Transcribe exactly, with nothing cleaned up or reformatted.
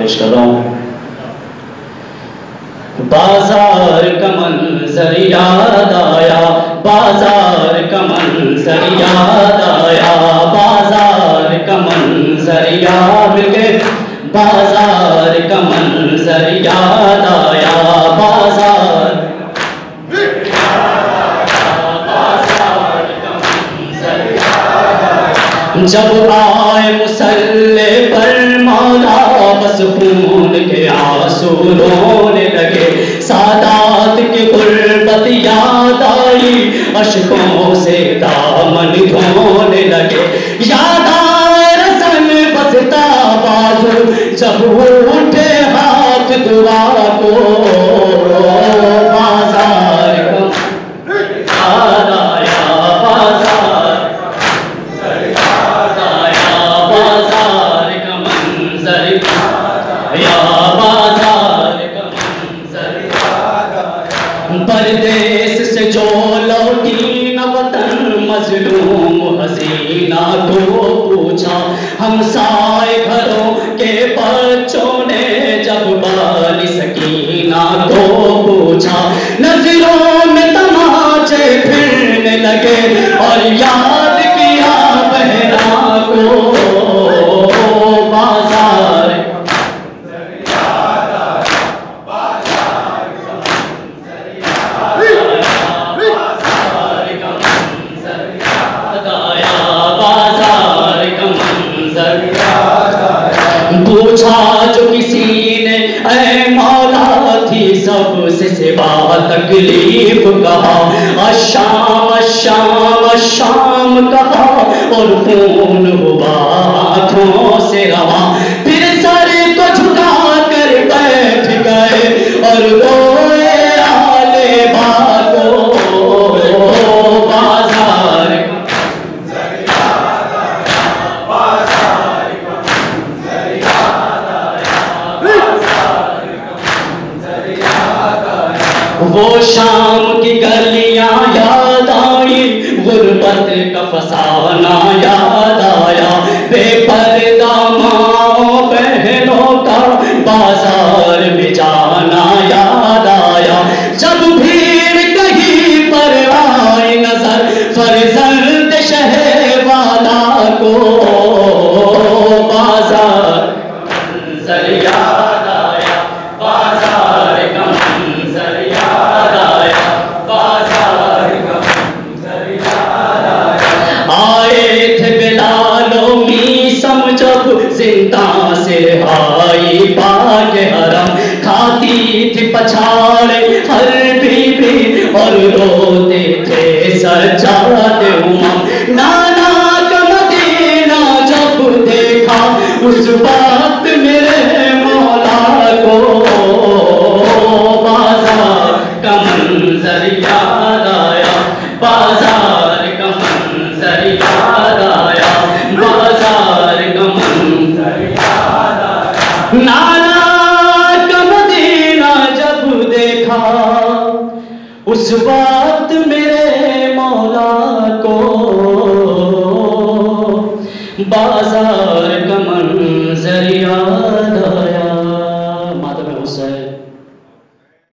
پیش کر رہا ہوں. بازار کا منظر یاد آیا, بازار کا منظر یاد آیا, بازار کا منظر یاد مل گئے, بازار کا منظر یاد آیا, بازار جب آئے مسلح پر مولا بس خون کے آنسو رونے لگے, سادات کی غربت یاد آئی, اشکوں سے دامن دھونے لگے, یاد آئے رسن بستا بازو جب اٹھے ہاتھ دعا کو, بازار کا یاد آیا, بازار پردیس سے جو لوٹی نہ وطن مظلوم حسینہ کو پوچھا, ہمسائے گھروں کے بچوں نے جب بال سکینہ کو پوچھا, نظروں میں تماچے پھرنے لگے اور یاد کیا بہنا کو, بازار پوچھا جو کسی نے اے مولا تھی سب سے سوا تکلیف کہا, الشام الشام الشام کہا اور خون ہوا آنکھوں سے رواں, پھر سر کو جھکا کر بیٹھ گئے اور روئے آلے باغوں, بازار وہ شام کی گلیاں یاد آئی, غربت کا فسانہ یاد آیا, بے پردہ ماں بہنوں کا بازار میں جانا یاد آیا, جب بھیڑ کہیں پر آئی نظر فرزند شہر والا کو, بازار منظر یاد آیا, بازار کا منظر یاد آیا, بازار کا منظر یاد آیا. آئے تھے بلال و میثم جب زنداں سے رہائی پا کے حرم, کھاتی تھی پچھاڑے ہر بی بی اور روتے تھے سجاد امم, نانا کا مدینہ جب دیکھا اس وقت میرے مولا کو, بازار کا منظر یاد آیا, بازار کا منظر یاد آیا, بازار کا منظر یاد آیا, نانا کا مدینہ جب دیکھا اس وقت میرے مولا کو, بازار کا منظر یاد آیا.